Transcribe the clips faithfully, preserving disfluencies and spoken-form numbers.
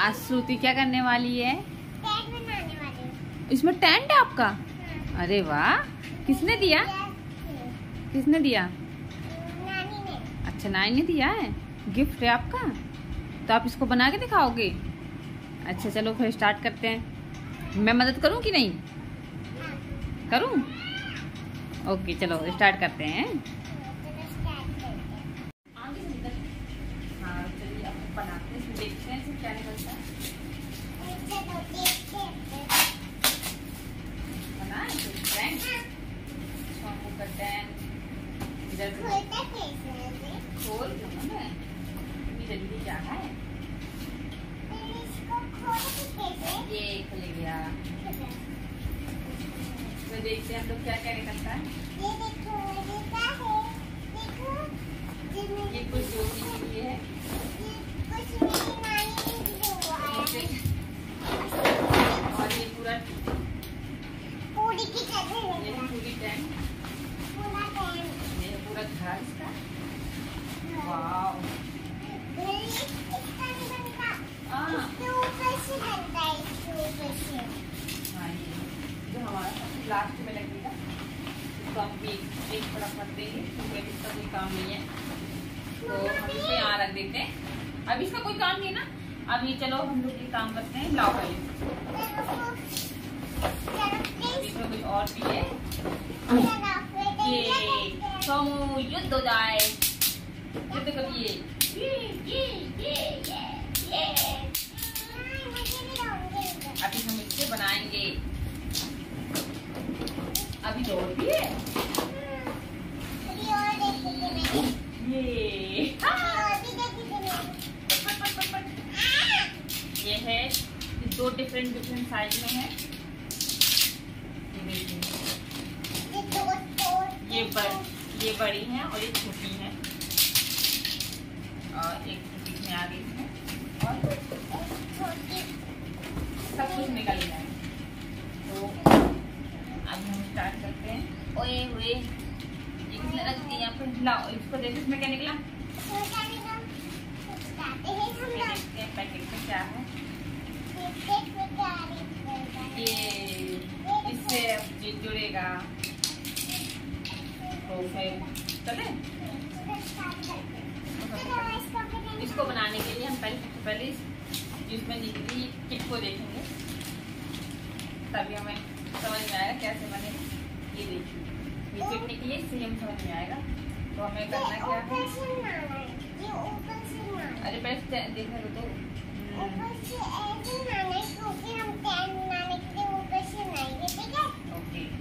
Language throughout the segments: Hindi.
आज श्रुति क्या करने वाली है? टेंट बनाने वाली हूँ। इसमें टेंट है आपका? हाँ। अरे वाह, किसने दिया? किसने दिया? नानी ने। अच्छा, नानी ने दिया है, गिफ्ट है आपका। तो आप इसको बना के दिखाओगे? अच्छा चलो फिर स्टार्ट करते हैं। मैं मदद करूं कि नहीं? हाँ। करूं? ओके चलो स्टार्ट करते हैं। चलो स्टार्ट करते हैं। हाँ चलिए अब बनाते हैं, देखते हैं इसमें क्या निकलता है। चलो देखते हैं। बनाए तो फ्रेंड शॉम्पू का टेंट इधर से खोलता कैसे है? खोल दो ना, मैं इतनी जल्दी क्या है। फिर इसको खोल के कैसे? ये खुल गया। तो देखते हैं हम लोग क्या क्या निकलता है। ये देखो, ये क्या है? देखो, ये ये कुछ जोड़ने के लिए है। कुछ मेरी नानी ने दिया हुआ है। और ये पूरा पूरी की तरह ये है। पूरी टेंट, पूरा टेंट। ये पूरा घर इसका। वाव, ये इसका नहीं बनता। हाँ इसके ऊपर से बनता है, इसके ऊपर से। हाँ, ये जो हमारा सबसे लास्ट में लगेगा, इसको हम एक एक तरफ रख देंगे क्योंकि अभी इसका कोई काम नहीं है, तो हम इसे यहाँ रख देते हैं। अभी इसका कोई काम नहीं है ना। अभी चलो हम लोग ये काम करते हैं, लाओ पहले इसमें कुछ और भी है। ये सोमू युद्ध हो जाए, युद्ध करिए। ये ये ये ये ये अभी हम इससे बनाएंगे। अभी तो और भी है ये। ये है, दो डिफरेंट डिफरेंट साइज में है। ये देखिए, ये बड़ ये बड़ी है और ये छोटी है, और एक बीच में आ गई इसमें, और सब कुछ निकल गया है। तो अब हम स्टार्ट करते हैं। ओए ओए, ये किसने रख दिया यहाँ पे? लाओ इसको देखो, इसमें क्या निकला। देखते हैं पैकेट में क्या है। ये इससे ये जुड़ेगा, तो फिर चले। इसको बनाने के लिए हम पहले सबसे पहले इसमें निकली किट को देखेंगे, तभी हमें समझ में आएगा कैसे बनेगा। ये देखिए, ये किट निकली है, इससे हम समझ में आएगा। तो हमें करना क्या है? अरे पहले देखने दो तो। ओके,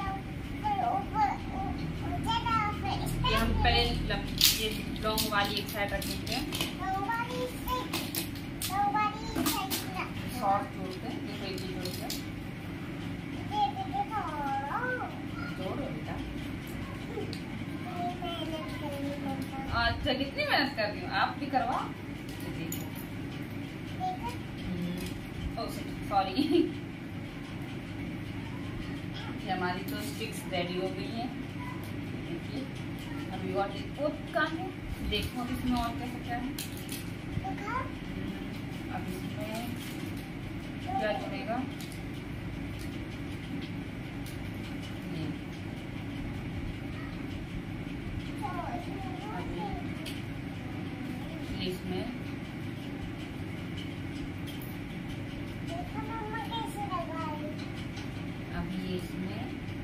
ये हम पहले ये लॉन्ग वाली एक साइड रख देते हैं, शॉर्ट जोड़ते हैं। देखो एक ही जोड़ के जोड़ो बेटा। अच्छा, कितनी मेहनत कर रही हूँ, आप भी करवाओ। सॉरी, हमारी तो स्टिक्स रेडी हो गई हैं। देखिए अभी और एक बहुत काम है, देखो अब इसमें और कैसा क्या है। अब इसमें क्या जुड़ेगा? इसमें अभी इसमें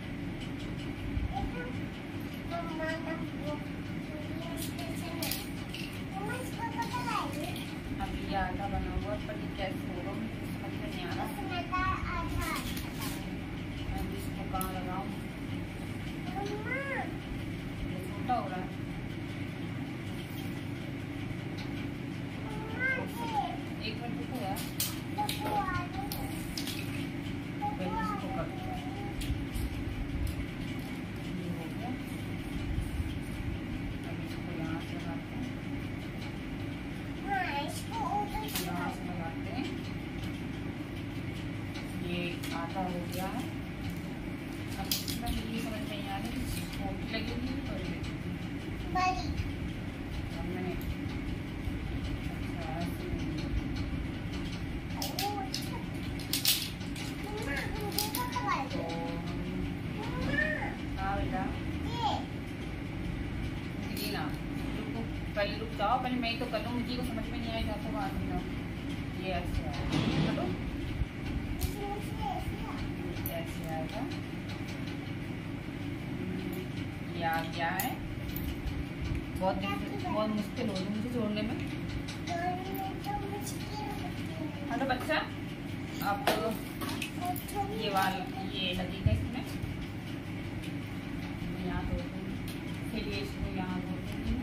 अभी ये आटा बना हुआ, पर ये कैसे होगा मुझे समझ में नहीं आ रहा। अभी इसको कहाँ लगाऊं? ये छोटा हो रहा है। पहले रुक जाओ, पहले मैं ही तो कर लूँ, मुझे को समझ में नहीं आएगा तो बात नहीं। ये ऐसे आएगा, ऐसे आएगा, ये आ गया है। बहुत बहुत मुश्किल हो रही मुझे जोड़ने में। हाँ तो बच्चा अब तो ये वाला ये लगेगा इसमें, यहाँ दो फिर ये इसको यहाँ दो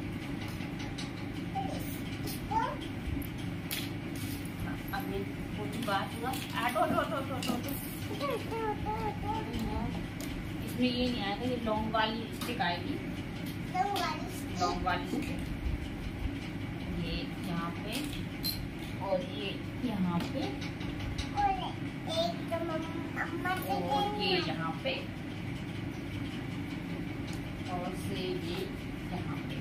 बात हुआ। आटो आटो आटो आटो इसमें ये नहीं आएगा, ये लॉन्ग वाली स्टिक आएगी, लॉन्ग वाली स्टिक ये यहाँ पे और ये यहाँ पे और ये यहाँ पे और से ये यहाँ पे।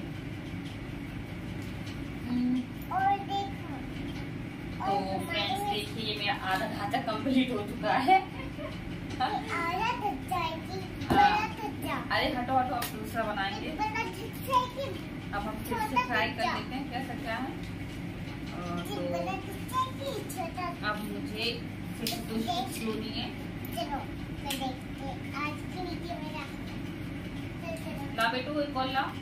तो फ्रेंड्स देखिए मेरा आधा खाता कंप्लीट हो चुका है। अरे हटो हटो, अब दूसरा बनाएंगे। अब हम फिर से फ्राई कर लेते हैं कैसा क्या है। तो अब मुझे फिर से दूसरी छोड़नी है। ला बेटू एक और लाओ,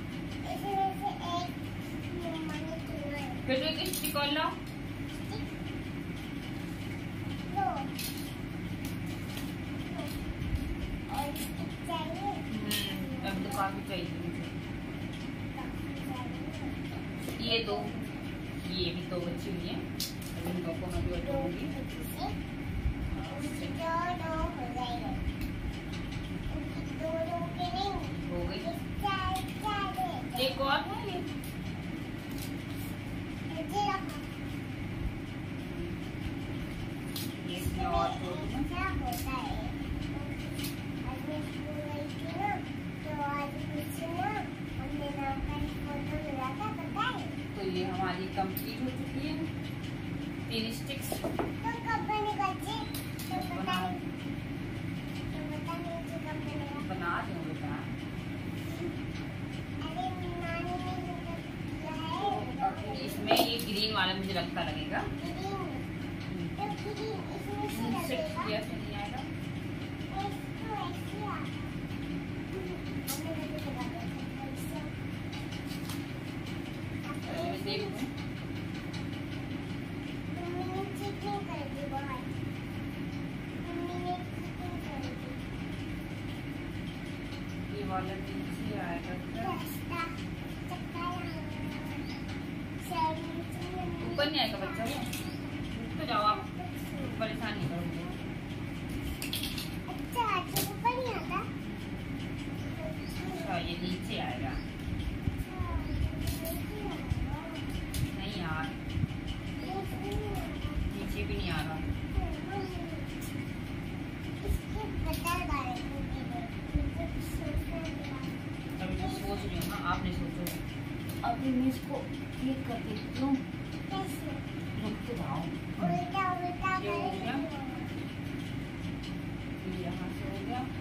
बेटू एक स्टिक और लाओ। अब तो काफी चाहिए मुझे। ये दो, ये भी दो बच्ची हुई है, इन दो को मैं भी हटाऊंगी। हो गई, एक और है ये। इसमें और तो ये हमारी कंप्लीट हो चुकी है तीन स्टिक्स। तो कब बनेगा जी? तो बता बना दूँ बेटा। अरे इसमें ये ग्रीन वाला मुझे लगता लगेगा, कैसे नहीं आएगा। ये वाला नीचे आएगा, ऊपर नहीं आएगा बच्चा, तो जाओ आप, परेशान नहीं करोगे। अच्छा ये नीचे आएगा, नहीं यार नीचे भी नहीं आ रहा। अभी तो सोच रही हूँ ना, आप नहीं सोचो। अभी मैं इसको क्लिक कर देती हूँ, रुक के जाओ। ये हो गया, ये यहाँ से हो गया,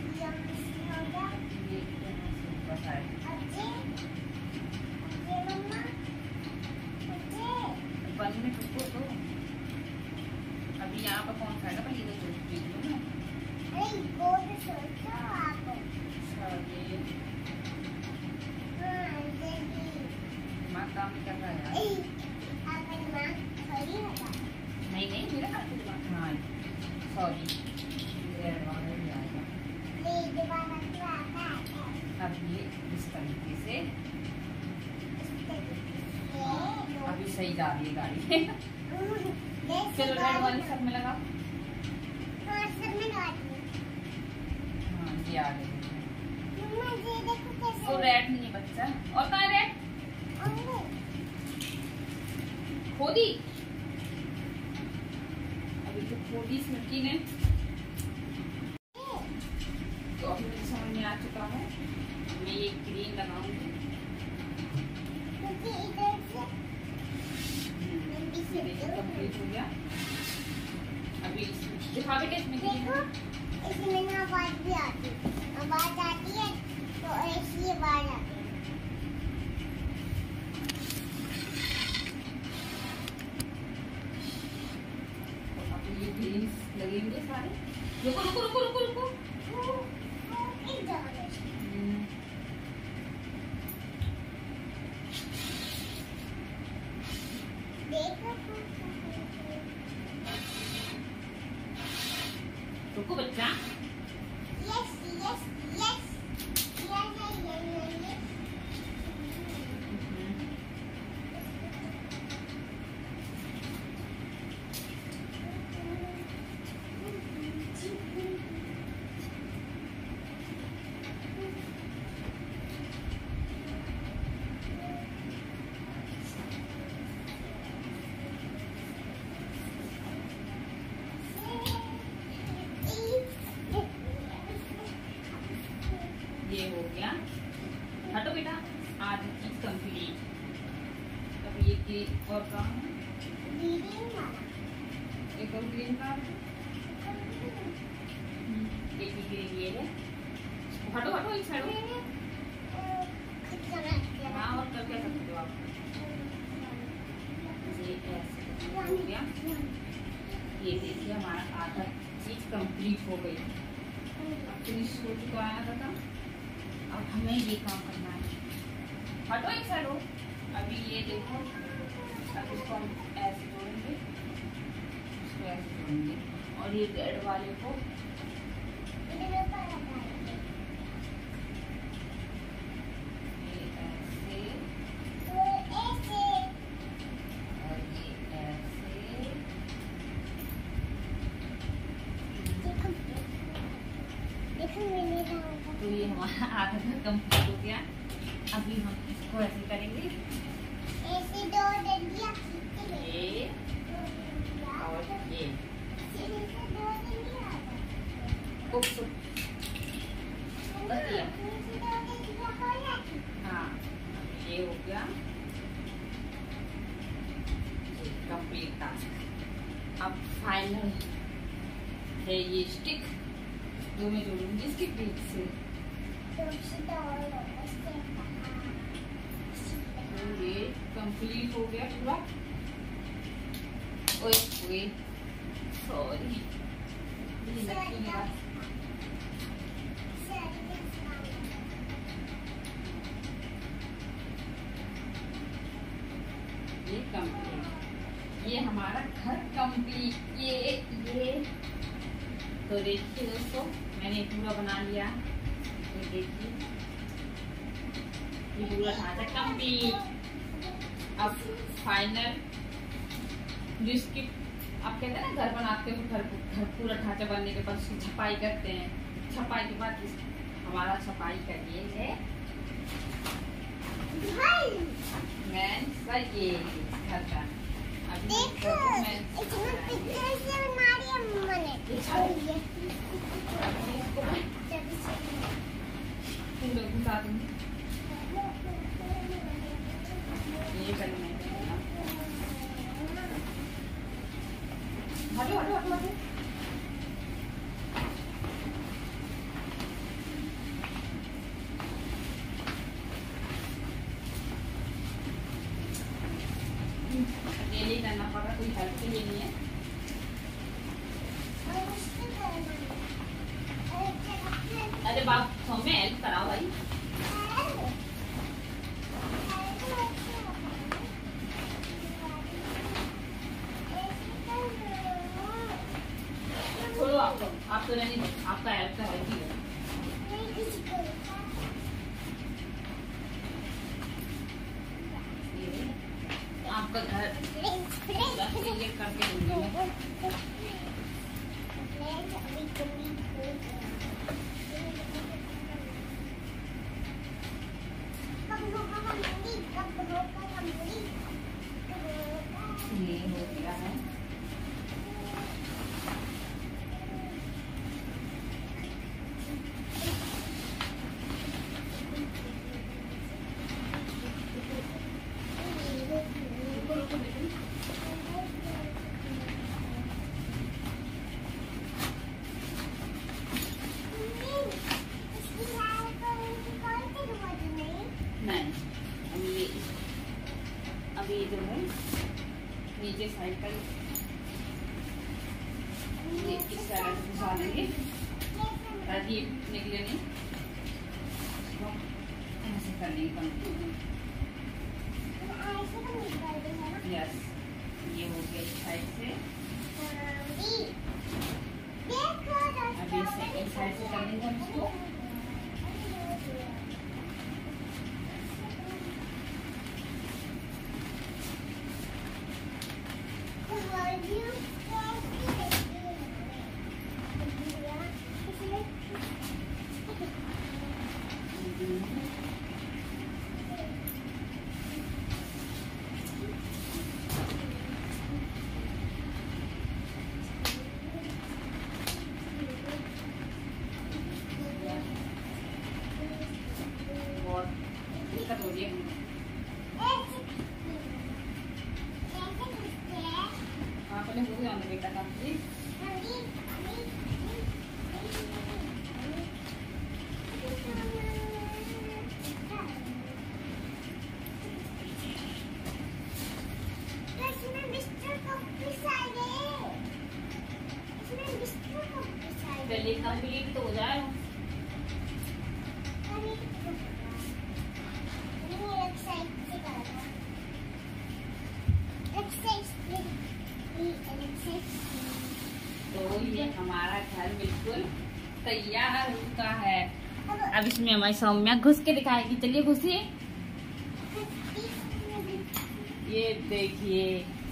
ये यहाँ से ऊपर आएगा। वन मिनट रुको तो, अभी यहाँ पर कौन सा आएगा, पर ये तो देख लो ना। दिमाग काम नहीं कर रहा है यार। नहीं नहीं मेरा हाथ दिमाग, हाँ सॉरी, अब ये इस तरीके से अभी सही जा रही है गाड़ी। चलो रेड वाली सब में लगा, हाँ ये आ गई। तो रेड नहीं बच्चा, और कहाँ है रेड? खोदी, अभी तो खोदी स्मृति ने। तो अभी मुझे समझ में आ चुका है, मैं ये ग्रीन लगाऊंगी। कंप्लीट हो गया। अभी दिखा बेटे इसमें देखो, इसमें ना आवाज भी आती है, आवाज आती है तो ऐसी आवाज आती है। रुको बच्चा। Yes, yes, yes. Yeah, yeah, yeah, yeah, yeah. ये हो गया। हटो बेटा, आधी चीज कंप्लीट। अब ये की और काम है, एक और ग्रीन कार्ड, एक ही ग्रीन ये है। हटो हटो एक साइड। हाँ, और कर क्या सकते हो आप? ये ऐसे हो गया। ये देखिए हमारा आधा चीज कंप्लीट हो गई। फिनिश हो चुका है था। अब हमें ये काम करना है। हटो एक साइड हो। अभी ये देखो, अब इसको हम ऐसे जोड़ेंगे, इसको ऐसे जोड़ेंगे और ये रेड वाले को ये ऐसे और ये ऐसे। तो ये हमारा आधा घर कंप्लीट हो गया। अभी हम इसको ऐसे करेंगे, ऐसे दो डंडियाँ खींचते हैं। ये और ये। ऐसे दो डंडियाँ आ जाती हैं। उप्स, बस ये। ऐसे दो डंडियाँ हो जाती हैं। हाँ, ये हो गया कंप्लीट टास्क। अब फाइनल है ये स्टिक जो मैं जोड़ूंगी इसके बीच से। तो ये कंप्लीट हो गया पूरा। ओए ओए सॉरी, ये कंप्लीट, ये हमारा घर कंप्लीट। ये ये तो देखिए दोस्तों, मैंने पूरा बना लिया। ये देखिए, ये पूरा ढांचा कंप्लीट। अब फाइनल जिसकी आप कहते हैं ना, घर बनाते हो, घर घर पूरा ढांचा बनने के बाद उसकी छपाई करते हैं। छपाई के बाद इस, हमारा छपाई का ये है मैन सा ये घर का। अभी देखो, इसमें पिक्चर से बना रही है मम्मा ने। पूरा घुसा दूंगी। ये करना है। हटो हटो हटो हटो। अकेले करना पड़ा, कोई हेल्प के लिए नहीं है। अरे बाप, हमें हेल्प कराओ भाई। छोड़ो, आप तो आप तो नहीं, आपका हेल्प का हेल्प ही है। आपका घर क्लियर करके दूंगी मैं। ये हो गया है। नहीं, अभी ये अभी ये जो है नीचे साइड का ये इस तरह से घुसा देंगे ताकि ये निकले नहीं। ऐसे करने का यस। दिक्कत हो रही है। आपने मुझे आने बेटा का प्लीज। चलिए कंप्लीट तो हो जाए। तो ये हमारा घर बिल्कुल तैयार हो चुका है। अब इसमें हमारी सौम्या घुस के दिखाएगी। चलिए घुसिए। ये देखिए,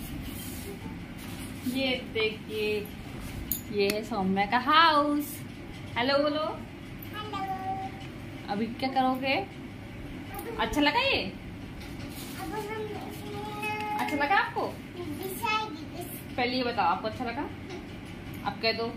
ये देखिए, ये है सौम्या का हाउस। हेलो बोलो। अभी क्या करोगे? अच्छा लगा ये? अच्छा लगा आपको? पहले ये बताओ आपको अच्छा लगा? आप कह दो।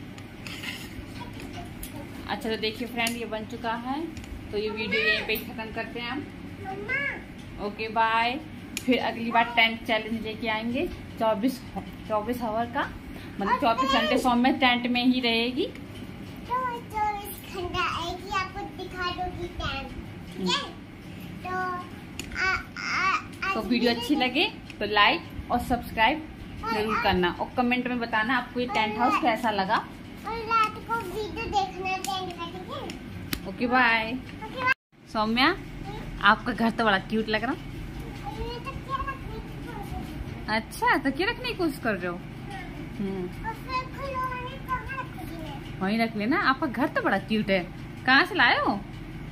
अच्छा तो देखिए फ्रेंड, ये बन चुका है। तो ये वीडियो यहीं पे खत्म करते हैं हम। Okay bye. फिर अगली बार टेंट चैलेंज लेके आएंगे। चौबीस चौबीस आवर का, मतलब चौबीस घंटे सौम्या टेंट में ही रहेगी। तो चौबीस घंटा आएगी, आपको दिखा दूंगी टेंट। तो आ, आ, तो वीडियो अच्छी लगे तो लाइक और सब्सक्राइब जरूर करना और कमेंट में बताना आपको ये टेंट हाउस कैसा लगा। और रात को वीडियो देखना टेंट का, ठीक है? Okay bye. सौम्या, आपका घर तो बड़ा क्यूट लग रहा। ये तो क्या रखने की कोशिश है? अच्छा, तो क्या रखने की कोशिश कर रहे हो? हम्म, और फिर खिलौने कहाँ रखोगी मैं? वहीं रख लेना। आपका घर तो बड़ा क्यूट है। कहाँ से लाए हो?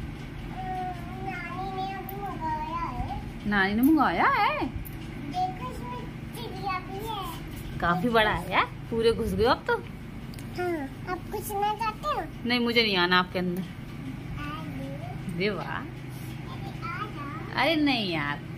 नानी ने अभी मंगाया है। नानी ने मंगाया है। देखो इसमें चिड़िया भी है। काफी बड़ा है यार, पूरे घुस गए अब तो। हाँ, आप कुछ ना चाहते हो? नहीं, मुझे नहीं आना आपके अंदर। आ जाओ। देवा, अरे आ जाओ। अरे नहीं यार।